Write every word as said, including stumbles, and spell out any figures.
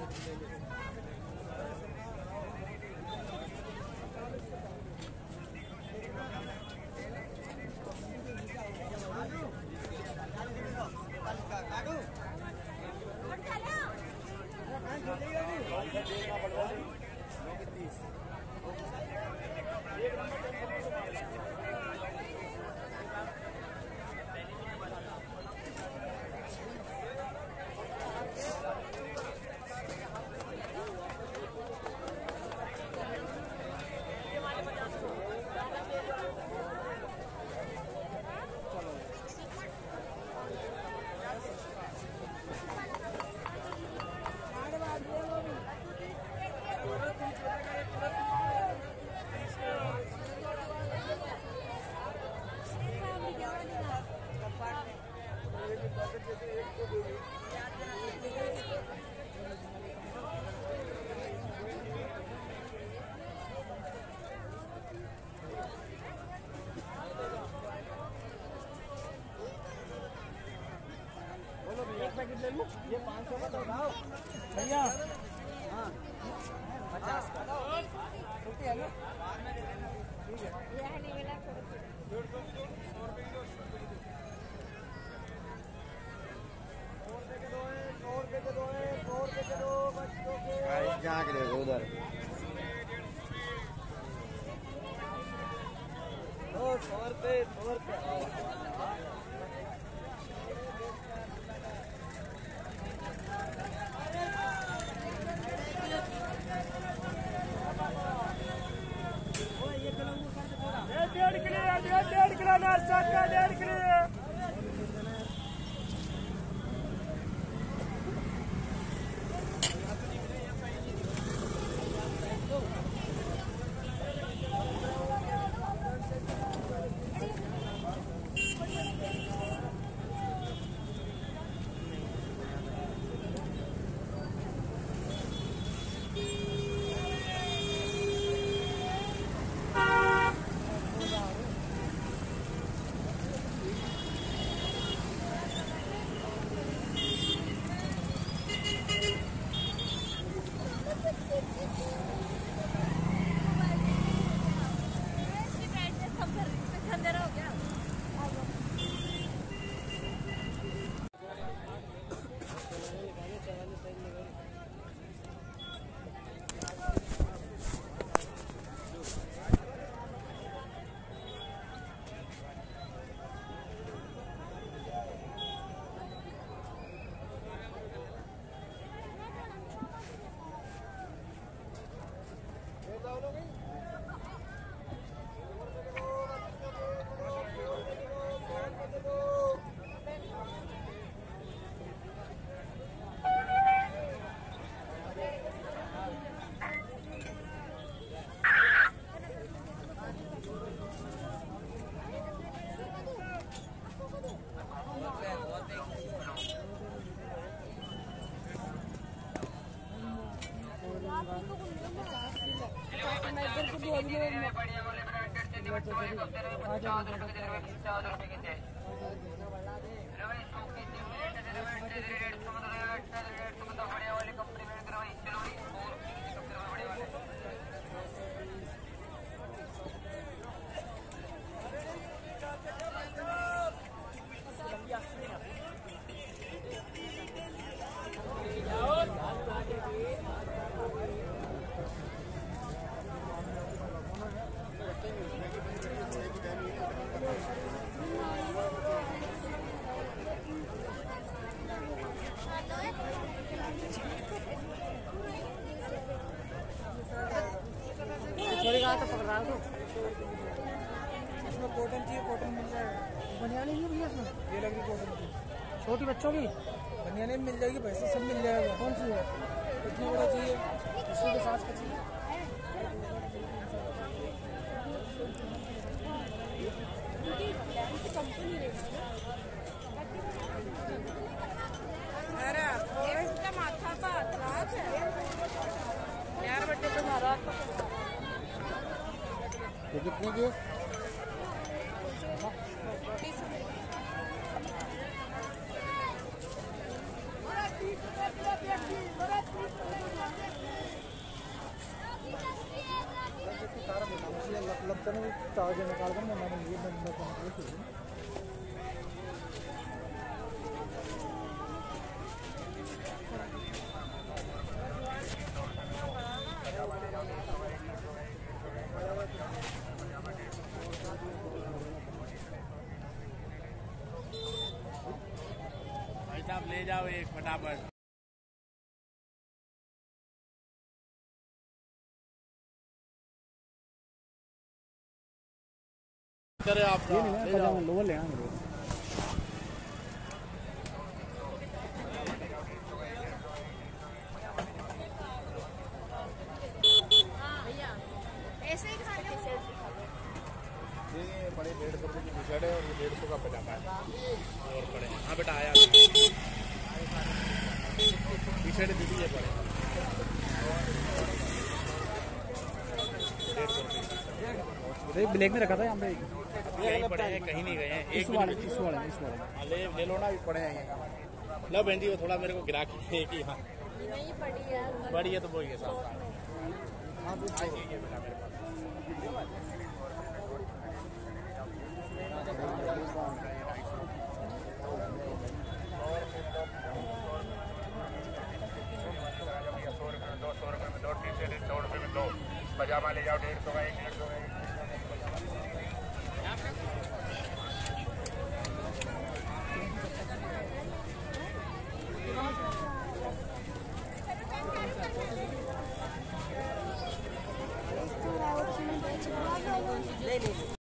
ये पाँच सौ का तो उठाओ भैया। हाँ पचास का छुट्टी है ना, ठीक है। यह नहीं मिला जहाँ के उधर सौ रुपये सौ रुपये डेढ़ किलो डेढ़ किलो नाश्ता का डेढ़ किलो तो पकड़ा दो। इसमें कॉटन चाहिए, कॉटन मिल जाएगा। बनियानी नहीं भैया इसमें, ये लग रही कॉटन की, छोटी बच्चों की बनियानी मिल जाएगी, पैसे सब मिल जाएगा। कौन सी है, कितनी बड़ा चाहिए, इसी के साथ का चाहिए। अरे इसका माथा का अतराज है यार, बच्चे तुम्हारा तो कितने की तीस चलो चार्ज निकाल कर मैं मैंने ये बंद कर दिया। भाई साहब ले जाओ एक फटाफट। करे आप ये नहीं लेना, पजामा लोअर लेना मेरे। ऐसे ही खा लो। ये बड़े डेढ़ सौ रुपये की टी शर्ट है और ये डेढ़ सौ का पजामा है और पड़े। हाँ बेटा आया टी शर्ट दीदी ये पड़े डेढ़ सौ रुपये। ब्लैक में रखा था यहाँ पे। यहीं पड़े हैं, कहीं नहीं गए हैं। इस एक वाले इस वाले इस वाले ले ले लो ना, भी पड़े हैं। लो बहन जी वो थोड़ा मेरे को गिरा के एक ही। हाँ नहीं पड़ी है। बड़ी है तो बोलिए साहब। हाँ ठीक है बेटा मेरे पास। सौ रुपये में दो टी शर्ट, सौ रुपये में दो पजामा ले जाओ। डेढ़ सौ का एक, डेढ़ सौ का एक। नहीं नहीं